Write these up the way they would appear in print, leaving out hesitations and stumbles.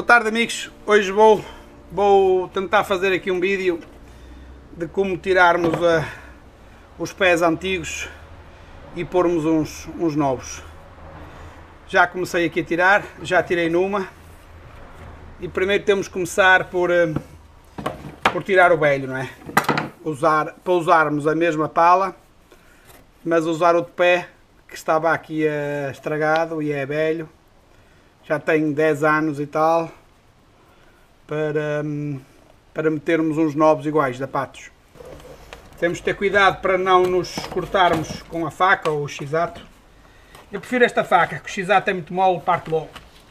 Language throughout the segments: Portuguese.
tarde, amigos. Hoje vou tentar fazer aqui um vídeo de como tirarmos os pés antigos e pormos uns novos. Já comecei aqui a tirar, já tirei numa e primeiro temos que começar por tirar o velho, não é? Para usarmos a mesma pala, mas usar o de pé que estava aqui estragado e é velho. Já tem 10 anos e tal, para metermos uns novos iguais, da Patos. Temos de ter cuidado para não nos cortarmos com a faca ou o X-Ato. Eu prefiro esta faca, que o X-Ato é muito mole, parte logo.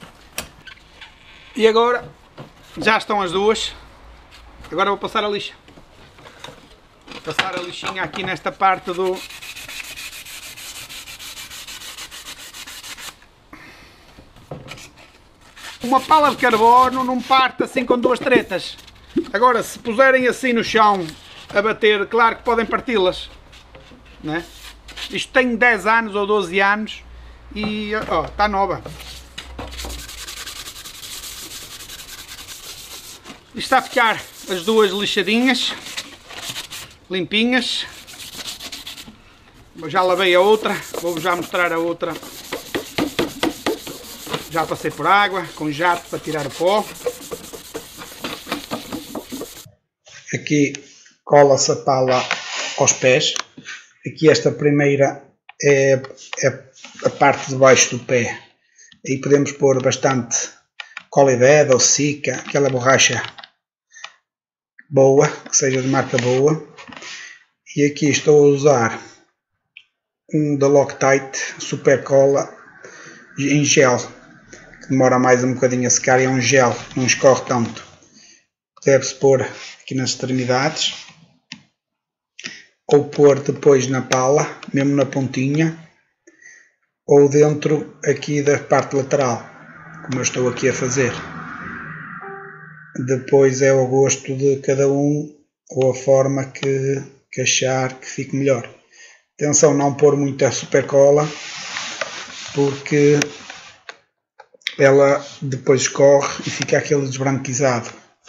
E agora, já estão as duas. Agora vou passar a lixa. Vou passar a lixinha aqui nesta parte do... Uma pala de carbono não parte assim com duas tretas. Agora, se puserem assim no chão a bater, claro que podem parti-las, né? Isto tem 10 anos ou 12 anos e ó, está nova. Isto está a ficar as duas lixadinhas, limpinhas. Já lavei a outra, vou-vos já mostrar a outra. Já passei por água, com jato para tirar o pó. Aqui cola-se a pala aos pés. Aqui esta primeira é a parte de baixo do pé. Aí podemos pôr bastante Colided ou Sika, aquela borracha boa, que seja de marca boa. E aqui estou a usar um da Loctite Super Cola em gel. Demora mais um bocadinho a secar e é um gel, não escorre tanto. Deve-se pôr aqui nas extremidades ou pôr depois na pala, mesmo na pontinha, ou dentro aqui da parte lateral, como eu estou aqui a fazer. Depois é ao gosto de cada um ou a forma que achar que fique melhor. Atenção, não pôr muita super cola, porque ela depois escorre e fica aquele desbranquizado.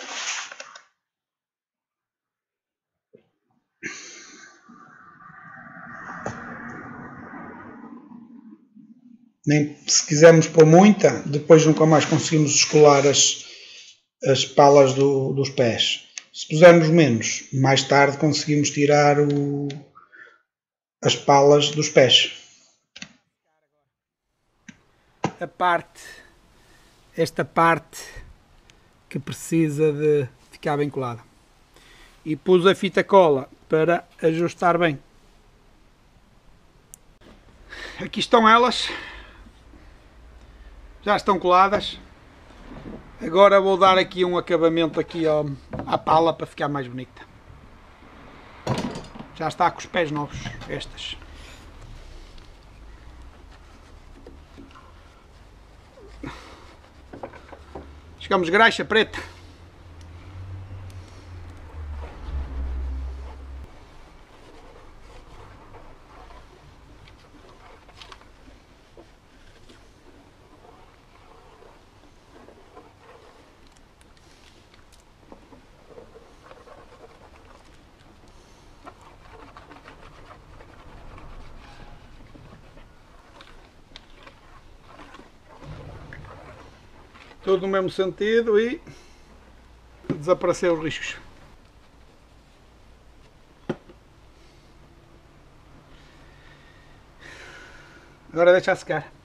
Nem se quisermos pôr muita, depois nunca mais conseguimos escolar as palas dos pés. Se pusermos menos, mais tarde conseguimos tirar as palas dos pés. Esta parte que precisa de ficar bem colada. E pus a fita cola para ajustar bem. Aqui estão elas. Já estão coladas. Agora vou dar aqui um acabamento aqui à pala para ficar mais bonita. Já está com os pés novos, estas. Chegamos graxa preta. Tudo no mesmo sentido e desapareceu os riscos. Agora deixa secar.